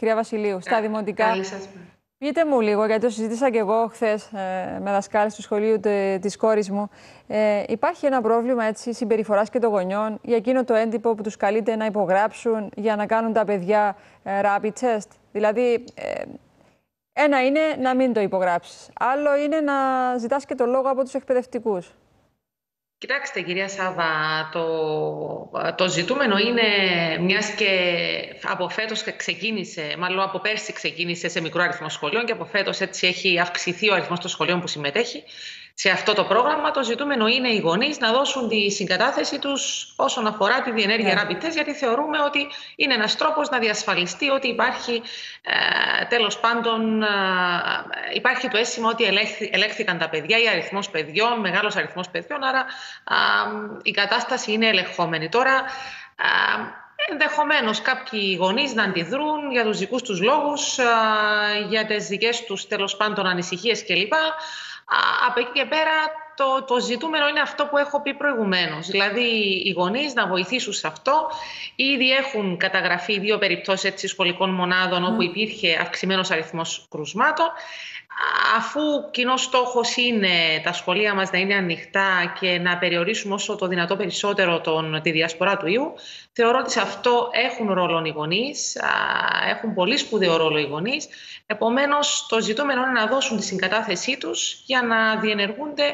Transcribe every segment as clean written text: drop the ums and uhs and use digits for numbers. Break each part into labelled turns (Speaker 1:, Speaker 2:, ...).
Speaker 1: κυρία Βασιλείου, στα δημοτικά.
Speaker 2: Καλή σας.
Speaker 1: Πείτε μου λίγο, γιατί το συζήτησα και εγώ χθες με δασκάλες του σχολείου της κόρης μου. Υπάρχει ένα πρόβλημα συμπεριφοράς και των γονιών για εκείνο το έντυπο που τους καλείται να υπογράψουν για να κάνουν τα παιδιά rapid test. Δηλαδή, ένα είναι να μην το υπογράψεις. Άλλο είναι να ζητάς και το λόγο από τους εκπαιδευτικούς.
Speaker 2: Κοιτάξτε, κυρία Σάβα, το ζητούμενο είναι, μιας και από φέτος ξεκίνησε, μάλλον από πέρσι ξεκίνησε σε μικρό αριθμό σχολείων και από φέτος έτσι έχει αυξηθεί ο αριθμός των σχολείων που συμμετέχει σε αυτό το πρόγραμμα. Το ζητούμενο είναι οι γονείς να δώσουν τη συγκατάθεση τους όσον αφορά τη διενέργεια rapid test, γιατί θεωρούμε ότι είναι ένας τρόπος να διασφαλιστεί ότι υπάρχει, τέλος πάντων, υπάρχει το αίσθημα ότι ελέγχθηκαν τα παιδιά ή αριθμός παιδιών, μεγάλος αριθμός παιδιών, άρα η κατάσταση είναι ελεγχόμενη. Τώρα, ενδεχομένως κάποιοι γονείς να αντιδρούν για τους δικούς τους λόγους, για τις δικές τους, τέλος πάντων, ανησυχίες κλπ. Από εκεί και πέρα το ζητούμενο είναι αυτό που έχω πει προηγουμένως. Δηλαδή οι γονείς να βοηθήσουν σε αυτό. Ήδη έχουν καταγραφεί 2 περιπτώσεις σχολικών μονάδων όπου υπήρχε αυξημένος αριθμός κρουσμάτων. Αφού κοινός στόχος είναι τα σχολεία μας να είναι ανοιχτά και να περιορίσουμε όσο το δυνατό περισσότερο τη διασπορά του ιού, θεωρώ ότι σε αυτό έχουν ρόλο οι γονείς, έχουν πολύ σπουδαίο ρόλο οι γονείς. Επομένως, το ζητούμενο είναι να δώσουν τη συγκατάθεσή τους για να διενεργούνται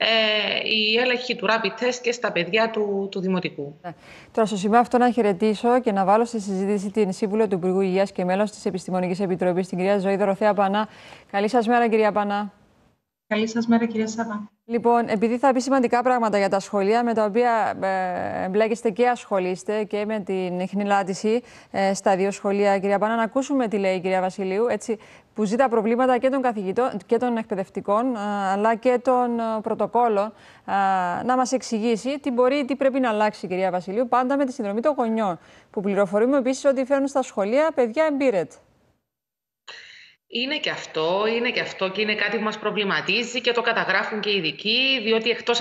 Speaker 2: οι έλεγχοι του rapid test και στα παιδιά του Δημοτικού.
Speaker 1: Τώρα, στο σημείο αυτό να χαιρετήσω και να βάλω στη συζήτηση την Σύμβουλο του Υπουργού Υγείας και μέλος της Επιστημονικής Επιτροπής, την κυρία Ζωή Δωροθέα Πανά. Καλή σας μέρα, κυρία Πανά.
Speaker 3: Καλή σας μέρα, κυρία Σάβα.
Speaker 1: Λοιπόν, επειδή θα πει σημαντικά πράγματα για τα σχολεία με τα οποία εμπλέκεστε και ασχολείστε και με την ιχνηλάτηση στα 2 σχολεία, κυρία Πανά, να ακούσουμε τι λέει η κυρία Βασιλείου, που ζει τα προβλήματα και των καθηγητών και των εκπαιδευτικών, αλλά και των πρωτοκόλων, να μας εξηγήσει τι πρέπει να αλλάξει, κυρία Βασιλείου, πάντα με τη συνδρομή των γονιών, που πληροφορούμε επίσης ότι φέρνουν στα σχολεία παιδιά εμπειρέτ.
Speaker 2: Είναι και αυτό και είναι κάτι που μας προβληματίζει και το καταγράφουν και οι ειδικοί, διότι εκτός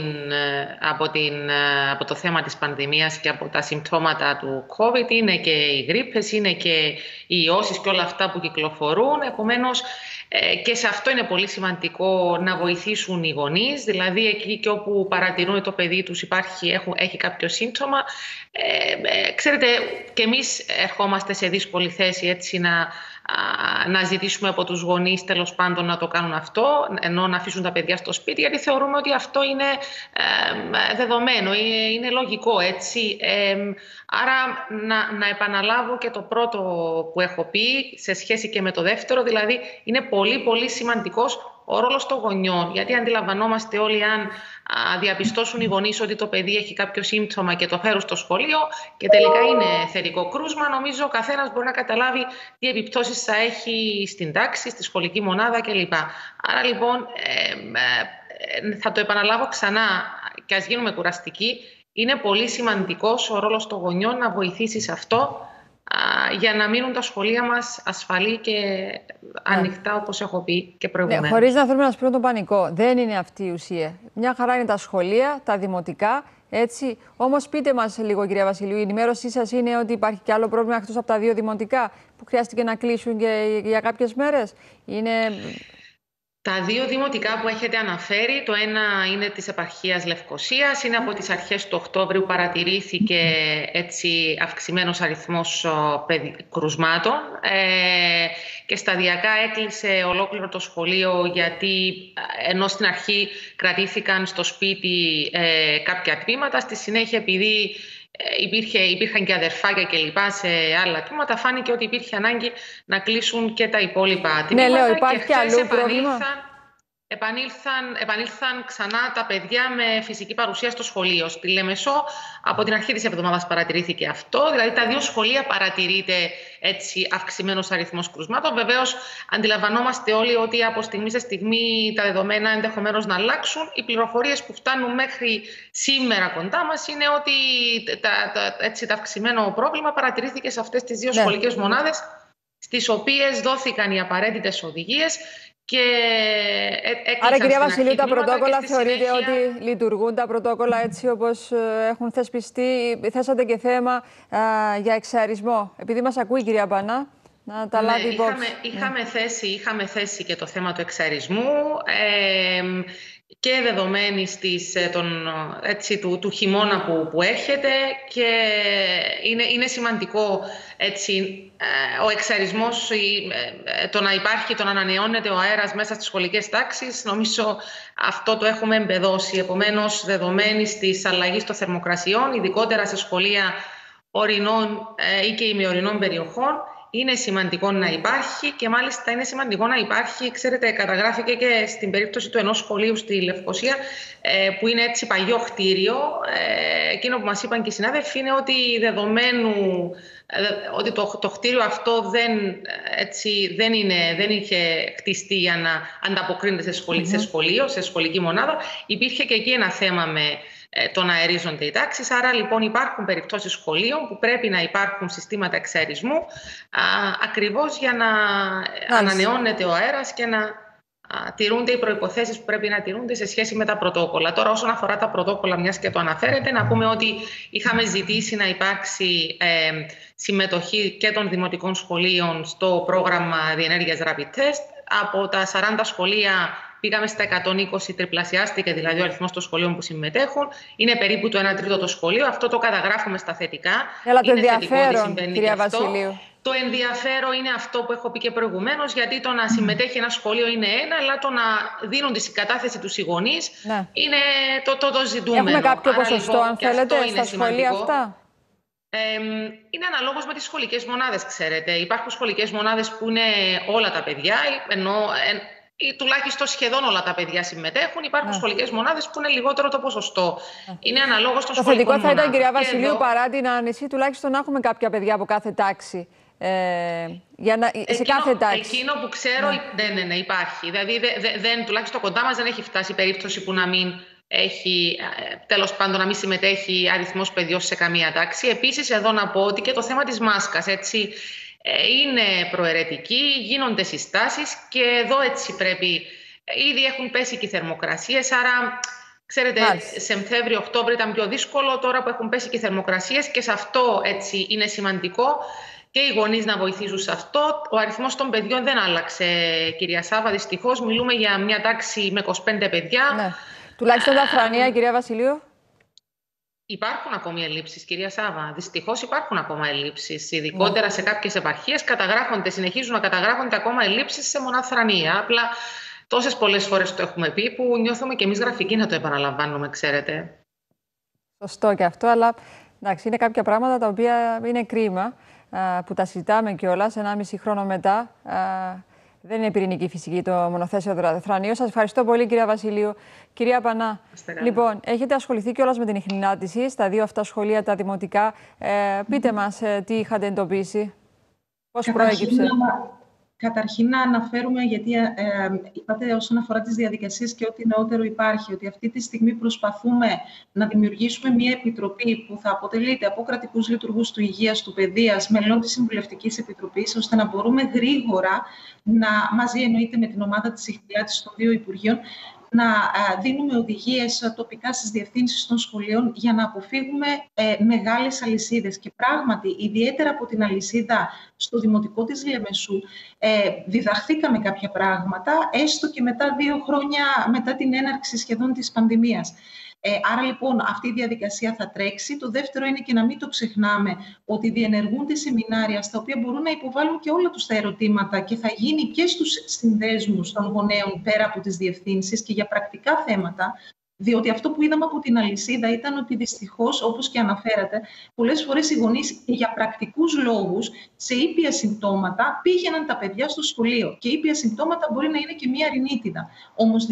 Speaker 2: από το θέμα της πανδημίας και από τα συμπτώματα του COVID είναι και οι γρίπες, είναι και οι ιώσεις και όλα αυτά που κυκλοφορούν. Επομένως, και σε αυτό είναι πολύ σημαντικό να βοηθήσουν οι γονείς, δηλαδή εκεί και όπου παρατηρούν ότι το παιδί τους έχει κάποιο σύμπτωμα. Ξέρετε, και εμείς ερχόμαστε σε δύσκολη θέση έτσι να ζητήσουμε από τους γονείς, τέλος πάντων, να το κάνουν αυτό, ενώ να αφήσουν τα παιδιά στο σπίτι, γιατί θεωρούμε ότι αυτό είναι δεδομένο, είναι λογικό, έτσι. Άρα να επαναλάβω και το πρώτο που έχω πει σε σχέση και με το δεύτερο, δηλαδή είναι πολύ πολύ σημαντικός ο ρόλος των γονιών, γιατί αντιλαμβανόμαστε όλοι, αν διαπιστώσουν οι γονείς ότι το παιδί έχει κάποιο σύμπτωμα και το φέρουν στο σχολείο και τελικά είναι θερικό κρούσμα, νομίζω ο καθένας μπορεί να καταλάβει τι επιπτώσεις θα έχει στην τάξη, στη σχολική μονάδα κλπ. Άρα λοιπόν θα το επαναλάβω ξανά και ας γίνουμε κουραστικοί, είναι πολύ σημαντικός ο ρόλος των γονιών να βοηθήσει σε αυτό, για να μείνουν τα σχολεία μας ασφαλή και ανοιχτά, όπως έχω πει και προηγουμένως.
Speaker 1: Χωρίς να θέλουμε να σπρώμε τον πανικό. Δεν είναι αυτή η ουσία. Μια χαρά είναι τα σχολεία, τα δημοτικά, έτσι. Όμως πείτε μας λίγο, κυρία Βασιλείου, η ενημέρωσή σας είναι ότι υπάρχει και άλλο πρόβλημα εκτός από τα 2 δημοτικά που χρειάστηκε να κλείσουν και για κάποιες μέρες.
Speaker 2: Τα 2 δημοτικά που έχετε αναφέρει, το ένα είναι της επαρχίας Λευκωσίας, είναι από τις αρχές του Οκτώβριου παρατηρήθηκε έτσι αυξημένος αριθμός κρουσμάτων και σταδιακά έκλεισε ολόκληρο το σχολείο, γιατί ενώ στην αρχή κρατήθηκαν στο σπίτι κάποια τμήματα, στη συνέχεια επειδή υπήρχαν και αδερφάκια και λοιπά σε άλλα τμήματα, φάνηκε ότι υπήρχε ανάγκη να κλείσουν και τα υπόλοιπα τμήματα.
Speaker 1: Ναι, λέω, υπάρχει και αλλού πρόβλημα.
Speaker 2: Επανήλθαν ξανά τα παιδιά με φυσική παρουσία στο σχολείο. Στη Λεμεσό από την αρχή της εβδομάδας παρατηρήθηκε αυτό. Δηλαδή τα 2 σχολεία παρατηρείται έτσι αυξημένος αριθμός κρουσμάτων. Βεβαίως αντιλαμβανόμαστε όλοι ότι από στιγμή σε στιγμή τα δεδομένα ενδεχομένως να αλλάξουν. Οι πληροφορίες που φτάνουν μέχρι σήμερα κοντά μας είναι ότι το αυξημένο πρόβλημα παρατηρήθηκε σε αυτές τις 2 σχολικές μονάδες, στις οποίες δώθηκαν οι απαραίτητες οδηγίες.
Speaker 1: Άρα, κυρία Βασιλείου, τα πρωτόκολλα θεωρείτε ότι λειτουργούν τα πρωτόκολλα έτσι όπως έχουν θεσπιστεί? Θέσατε και θέμα για εξαερισμό. Επειδή μας ακούει η κυρία Πανά. να τα λάβει υπόψη.
Speaker 2: Είχαμε θέσει και το θέμα του εξαρισμού και δεδομένης του χειμώνα που έρχεται, και είναι σημαντικό ο εξαρισμός, το να υπάρχει, το να ανανεώνεται ο αέρας μέσα στις σχολικές τάξεις. Νομίζω αυτό το έχουμε εμπεδώσει. Επομένως, δεδομένης της αλλαγής των θερμοκρασιών, ειδικότερα σε σχολεία ορεινών ή και ημιορεινών περιοχών, είναι σημαντικό να υπάρχει, και μάλιστα είναι σημαντικό να υπάρχει, ξέρετε, καταγράφηκε και στην περίπτωση του ενός σχολείου στη Λευκοσία, που είναι έτσι παλιό κτίριο. Εκείνο που μας είπαν και οι συνάδελφοι είναι ότι ότι το κτίριο αυτό δεν είχε χτιστεί για να ανταποκρίνεται σε σχολική μονάδα. Υπήρχε και εκεί ένα θέμα με το να αερίζονται οι τάξεις. Άρα λοιπόν υπάρχουν περιπτώσεις σχολείων που πρέπει να υπάρχουν συστήματα εξαερισμού, ακριβώς για να ανανεώνεται ο αέρας και να τηρούνται οι προϋποθέσεις που πρέπει να τηρούνται σε σχέση με τα πρωτόκολλα. Τώρα, όσον αφορά τα πρωτόκολλα, μιας και το αναφέρετε, να πούμε ότι είχαμε ζητήσει να υπάρξει συμμετοχή και των δημοτικών σχολείων στο πρόγραμμα διενέργειας Rapid Test. Από τα 40 σχολεία πήγαμε στα 120, τριπλασιάστηκε δηλαδή ο αριθμός των σχολείων που συμμετέχουν. Είναι περίπου το 1 τρίτο το σχολείο. Αυτό το καταγράφουμε στα θετικά.
Speaker 1: Αλλά το ενδιαφέρον, κυρία Βασιλείου.
Speaker 2: Το ενδιαφέρον είναι αυτό που έχω πει και προηγουμένως, γιατί το να συμμετέχει ένα σχολείο είναι ένα, αλλά το να δίνουν τη συγκατάθεση τους οι γονείς είναι το ζητούμενο.
Speaker 1: Έχουμε κάποιο ποσοστό, αν θέλετε, στα σχολεία αυτά?
Speaker 2: Είναι αναλόγως με τις σχολικές μονάδες, ξέρετε. Υπάρχουν σχολικές μονάδες που είναι όλα τα παιδιά, ή τουλάχιστον σχεδόν όλα τα παιδιά συμμετέχουν. Υπάρχουν σχολικές μονάδες που είναι λιγότερο το ποσοστό. Είναι αναλόγως των σχολικών μονάδων.
Speaker 1: Το θετικό θα ήταν, κυρία Βασιλείου, παρά την άνεση, τουλάχιστον να έχουμε κάποια παιδιά από κάθε τάξη. Σε κάθε τάξη.
Speaker 2: Εκείνο που ξέρω, ναι, υπάρχει. Δηλαδή, τουλάχιστον κοντά μας δεν έχει φτάσει περίπτωση που να μην έχει, τέλος πάντων, να μην συμμετέχει αριθμός παιδιών σε καμία τάξη. Επίσης, εδώ να πω ότι και το θέμα της μάσκας, είναι προαιρετική, γίνονται συστάσεις, και εδώ πρέπει. Ήδη έχουν πέσει και οι θερμοκρασίες, άρα ξέρετε, Σεπτέμβριο-Οκτώβριο ήταν πιο δύσκολο, τώρα που έχουν πέσει και οι θερμοκρασίες, και σε αυτό είναι σημαντικό και οι γονείς να βοηθήσουν σε αυτό. Ο αριθμός των παιδιών δεν άλλαξε, κυρία Σάβα, δυστυχώς. Μιλούμε για μια τάξη με 25 παιδιά.
Speaker 1: Ναι. Τουλάχιστον τα Θρανία, κυρία Βασιλείου.
Speaker 2: Υπάρχουν ακόμη ελλείψεις, κυρία Σάβα. Δυστυχώς υπάρχουν ακόμα ελλείψεις. Ειδικότερα σε κάποιες επαρχίες συνεχίζουν να καταγράφονται ακόμα ελλείψεις σε μονάδα Θρανία. Απλά τόσες πολλές φορές το έχουμε πει, που νιώθουμε και εμείς γραφικοί να το επαναλαμβάνουμε, ξέρετε.
Speaker 1: Σωστό και αυτό, αλλά εντάξει, είναι κάποια πράγματα τα οποία είναι κρίμα που τα συζητάμε κιόλας 1,5 χρόνο μετά. Δεν είναι πυρηνική φυσική το μονοθέσιο θρανείο. Σας ευχαριστώ πολύ, κυρία Βασιλείου. Κυρία Πανά, λοιπόν, έχετε ασχοληθεί κιόλας με την ιχνηλάτηση στα 2 αυτά σχολεία, τα δημοτικά. Πείτε μας τι είχατε εντοπίσει, πώς προέκυψε.
Speaker 3: Καταρχήν να αναφέρουμε, γιατί είπατε όσον αφορά τις διαδικασίες και ό,τι νεότερο υπάρχει, ότι αυτή τη στιγμή προσπαθούμε να δημιουργήσουμε μια επιτροπή που θα αποτελείται από κρατικούς λειτουργούς του υγείας, του παιδείας, μελών της Συμβουλευτικής Επιτροπής, ώστε να μπορούμε γρήγορα, μαζί εννοείται με την ομάδα της ιχνηλάτησης των 2 Υπουργείων, να δίνουμε οδηγίες τοπικά στις διευθύνσεις των σχολείων για να αποφύγουμε μεγάλες αλυσίδες. Και πράγματι, ιδιαίτερα από την αλυσίδα στο Δημοτικό της Λεμεσού, διδαχθήκαμε κάποια πράγματα, έστω και μετά 2 χρόνια μετά την έναρξη σχεδόν της πανδημίας. Άρα λοιπόν αυτή η διαδικασία θα τρέξει. Το δεύτερο είναι, και να μην το ξεχνάμε, ότι διενεργούνται σεμινάρια στα οποία μπορούν να υποβάλουν και όλα τους τα ερωτήματα, και θα γίνει και στους συνδέσμους των γονέων πέρα από τις διευθύνσεις και για πρακτικά θέματα. Διότι αυτό που είδαμε από την αλυσίδα ήταν ότι δυστυχώς, όπως και αναφέρατε, πολλές φορές οι γονείς για πρακτικούς λόγους, σε ήπια συμπτώματα, πήγαιναν τα παιδιά στο σχολείο. Και ήπια συμπτώματα μπορεί να είναι και μία ρινίτιδα. Όμως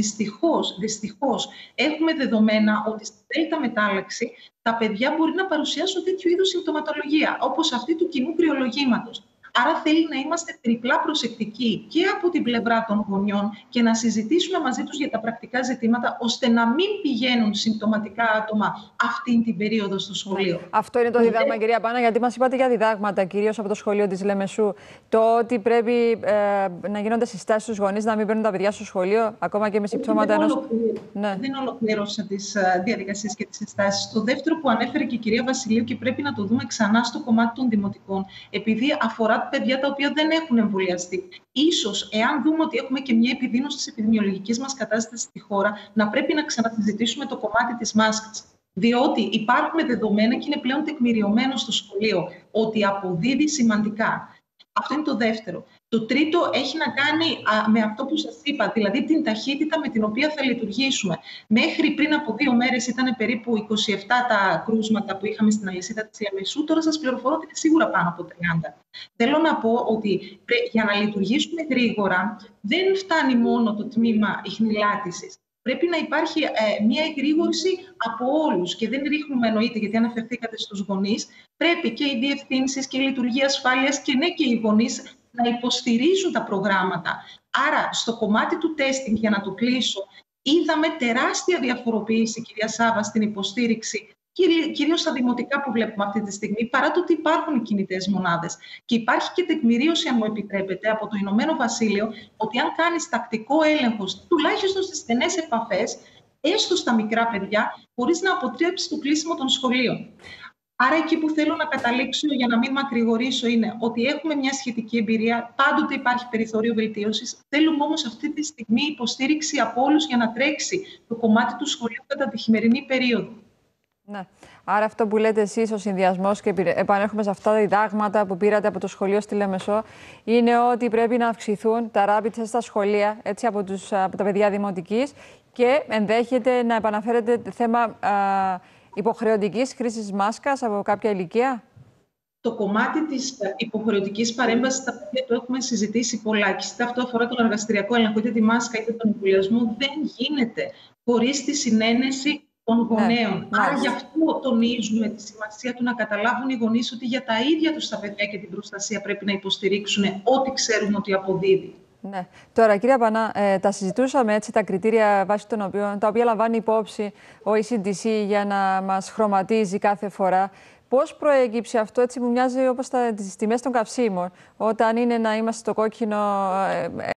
Speaker 3: δυστυχώς έχουμε δεδομένα ότι στη Δέλτα μετάλλαξη τα παιδιά μπορεί να παρουσιάσουν τέτοιου είδους συμπτωματολογία, όπως αυτή του κοινού κρυολογήματος. Άρα θέλει να είμαστε τριπλά προσεκτικοί και από την πλευρά των γονιών και να συζητήσουμε μαζί τους για τα πρακτικά ζητήματα, ώστε να μην πηγαίνουν συμπτωματικά άτομα αυτή την περίοδο στο σχολείο.
Speaker 1: Αυτό είναι το διδάγμα, κυρία Πάνα, γιατί μας είπατε για διδάγματα, κυρίως από το σχολείο της Λεμεσού. Το ότι πρέπει να γίνονται συστάσεις στους γονείς να μην παίρνουν τα παιδιά στο σχολείο, ακόμα και με συμπτώματα ενός.
Speaker 3: Δεν ολοκλήρωσα τις διαδικασίες και τις συστάσεις. Το δεύτερο που ανέφερε και η κυρία Βασιλείου, και πρέπει να το δούμε ξανά στο κομμάτι των δημοτικών, επειδή αφορά στα παιδιά τα οποία δεν έχουν εμβολιαστεί. Ίσως, εάν δούμε ότι έχουμε και μια επιδείνωση της επιδημιολογικής μας κατάστασης στη χώρα, να πρέπει να ξανασυζητήσουμε το κομμάτι της μάσκας. Διότι υπάρχουν δεδομένα και είναι πλέον τεκμηριωμένο στο σχολείο ότι αποδίδει σημαντικά. Αυτό είναι το δεύτερο. Το τρίτο έχει να κάνει με αυτό που σας είπα, δηλαδή την ταχύτητα με την οποία θα λειτουργήσουμε. Μέχρι πριν από 2 μέρες ήταν περίπου 27 τα κρούσματα που είχαμε στην αλυσίδα της Λεμεσού. Τώρα σας πληροφορώ ότι είναι σίγουρα πάνω από 30. Θέλω να πω ότι για να λειτουργήσουμε γρήγορα δεν φτάνει μόνο το τμήμα ιχνηλάτησης. Πρέπει να υπάρχει μια εγρήγορση από όλους και δεν ρίχνουμε, εννοείται, γιατί αναφερθήκατε στους γονείς. Πρέπει και οι διευθύνσεις και η λειτουργία ασφάλειας και ναι και οι γονείς να υποστηρίζουν τα προγράμματα. Άρα, στο κομμάτι του testing, για να το κλείσω, είδαμε τεράστια διαφοροποίηση, κυρία Σάβα, στην υποστήριξη, κυρίως στα δημοτικά που βλέπουμε αυτή τη στιγμή, παρά το ότι υπάρχουν οι κινητές μονάδες. Και υπάρχει και τεκμηρίωση, αν μου επιτρέπετε, από το Ηνωμένο Βασίλειο, ότι αν κάνεις τακτικό έλεγχο, τουλάχιστον στις στενές επαφές, έστω στα μικρά παιδιά, μπορείς να αποτρέψεις το κλείσιμο των σχολείων. Άρα, εκεί που θέλω να καταλήξω, για να μην μακρηγορήσω, είναι ότι έχουμε μια σχετική εμπειρία. Πάντοτε υπάρχει περιθώριο βελτίωσης. Θέλουμε όμως αυτή τη στιγμή υποστήριξη από όλους για να τρέξει το κομμάτι του σχολείου κατά τη χειμερινή περίοδο.
Speaker 1: Ναι. Άρα αυτό που λέτε εσείς, ο συνδυασμός, και επανέρχομαι σε αυτά τα διδάγματα που πήρατε από το σχολείο στη Λεμεσό, είναι ότι πρέπει να αυξηθούν τα rapid test στα σχολεία, έτσι, από τα παιδιά δημοτικής, και ενδέχεται να επαναφέρεται θέμα υποχρεωτικής χρήσης μάσκας από κάποια ηλικία.
Speaker 3: Το κομμάτι της υποχρεωτικής παρέμβασης στα παιδιά το έχουμε συζητήσει πολλά. Και αυτό αφορά τον εργαστηριακό έλεγχο, είτε τη μάσκα είτε τον εμβολιασμό. Δεν γίνεται χωρίς τη συνένεση των γονέων. Άρα γι' αυτό τονίζουμε τη σημασία του να καταλάβουν οι γονείς ότι για τα ίδια τους τα παιδιά και την προστασία πρέπει να υποστηρίξουν ό,τι ξέρουν ότι αποδίδει.
Speaker 1: Ναι. Τώρα, κυρία Πανά, τα συζητούσαμε, έτσι, τα κριτήρια βάσει των οποίων, τα οποία λαμβάνει υπόψη ο ECDC για να μας χρωματίζει κάθε φορά. Πώς προέκυψε αυτό? Έτσι μου μοιάζει όπως τις τιμές των καυσίμων. Όταν είναι να είμαστε στο κόκκινο